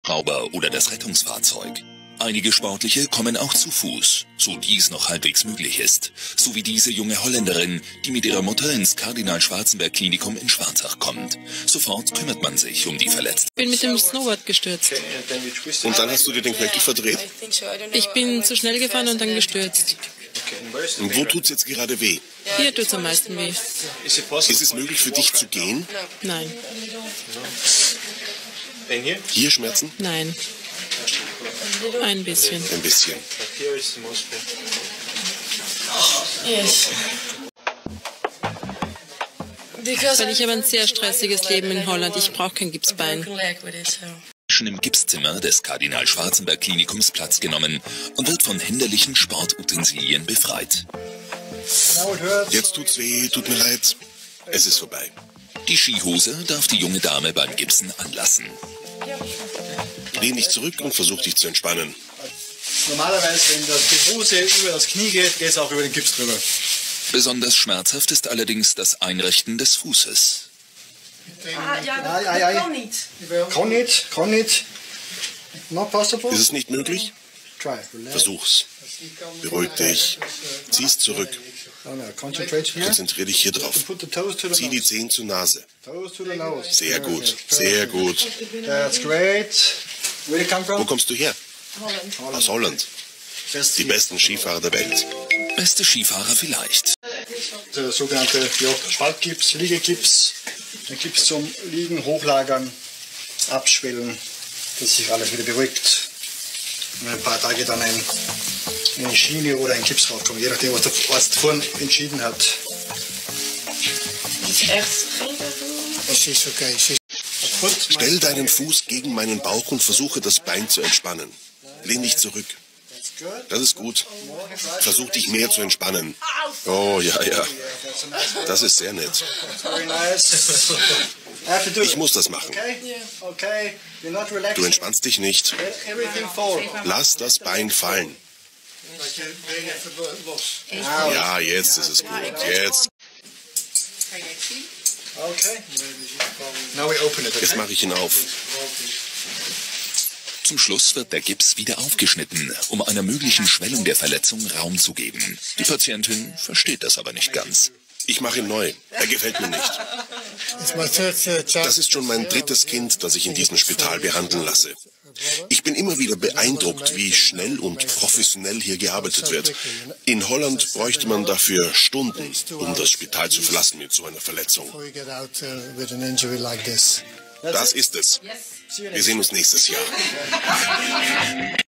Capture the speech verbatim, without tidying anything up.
Hubschrauber oder das Rettungsfahrzeug. Einige Sportliche kommen auch zu Fuß, so dies noch halbwegs möglich ist. So wie diese junge Holländerin, die mit ihrer Mutter ins Kardinal-Schwarzenberg-Klinikum in Schwarzach kommt. Sofort kümmert man sich um die Verletzten. Ich bin mit dem Snowboard gestürzt. Und dann hast du dir den Knöchel verdreht? Ich bin zu schnell gefahren und dann gestürzt. Und wo tut's jetzt gerade weh? Hier tut's am meisten weh. Ist es möglich für dich zu gehen? Nein. Hier Schmerzen? Nein. Ein bisschen. Ein bisschen. Weil ich habe ein sehr stressiges Leben in Holland. Ich brauche kein Gipsbein. Im Gipszimmer des Kardinal-Schwarzenberg-Klinikums Platz genommen und wird von hinderlichen Sportutensilien befreit. Jetzt tut's weh, tut mir leid. Es ist vorbei. Die Skihose darf die junge Dame beim Gipsen anlassen. Lehn dich zurück und versuch dich zu entspannen. Normalerweise, wenn das die Hose über das Knie geht, geht es auch über den Gips drüber. Besonders schmerzhaft ist allerdings das Einrichten des Fußes. Ah, ja, dat, ja, ja, ja. Kan niet. Kann nicht, kann nicht. Not possible. Ist es nicht möglich? Try. Versuch's. Beruhig dich. Zieh's zurück. Konzentrier dich hier drauf. Zieh die Zehen zur Nase. Sehr gut, sehr gut. That's great. Where do you come from? Wo kommst du her? Holland. Aus Holland. Die besten Skifahrer der Welt. Beste Skifahrer vielleicht. Der sogenannte ja, Spaltgips, Liegegips. Ein Gips zum Liegen, Hochlagern, Abschwellen, dass sich alles wieder beruhigt. Und ein paar Tage dann ein, eine Schiene oder ein Gips rauskommt, je nachdem, was der Arzt vorhin entschieden hat. Das ist okay. Stell deinen Fuß gegen meinen Bauch und versuche das Bein zu entspannen. Lehn dich zurück. Das ist gut. Versuch dich mehr zu entspannen. Oh, ja, ja. Das ist sehr nett. Ich muss das machen. Du entspannst dich nicht. Lass das Bein fallen. Ja, jetzt ist es gut. Jetzt. Jetzt mache ich ihn auf. Zum Schluss wird der Gips wieder aufgeschnitten, um einer möglichen Schwellung der Verletzung Raum zu geben. Die Patientin versteht das aber nicht ganz. Ich mache ihn neu. Er gefällt mir nicht. Das ist schon mein drittes Kind, das ich in diesem Spital behandeln lasse. Ich bin immer wieder beeindruckt, wie schnell und professionell hier gearbeitet wird. In Holland bräuchte man dafür Stunden, um das Spital zu verlassen mit so einer Verletzung. Das ist es. Wir sehen uns nächstes Jahr.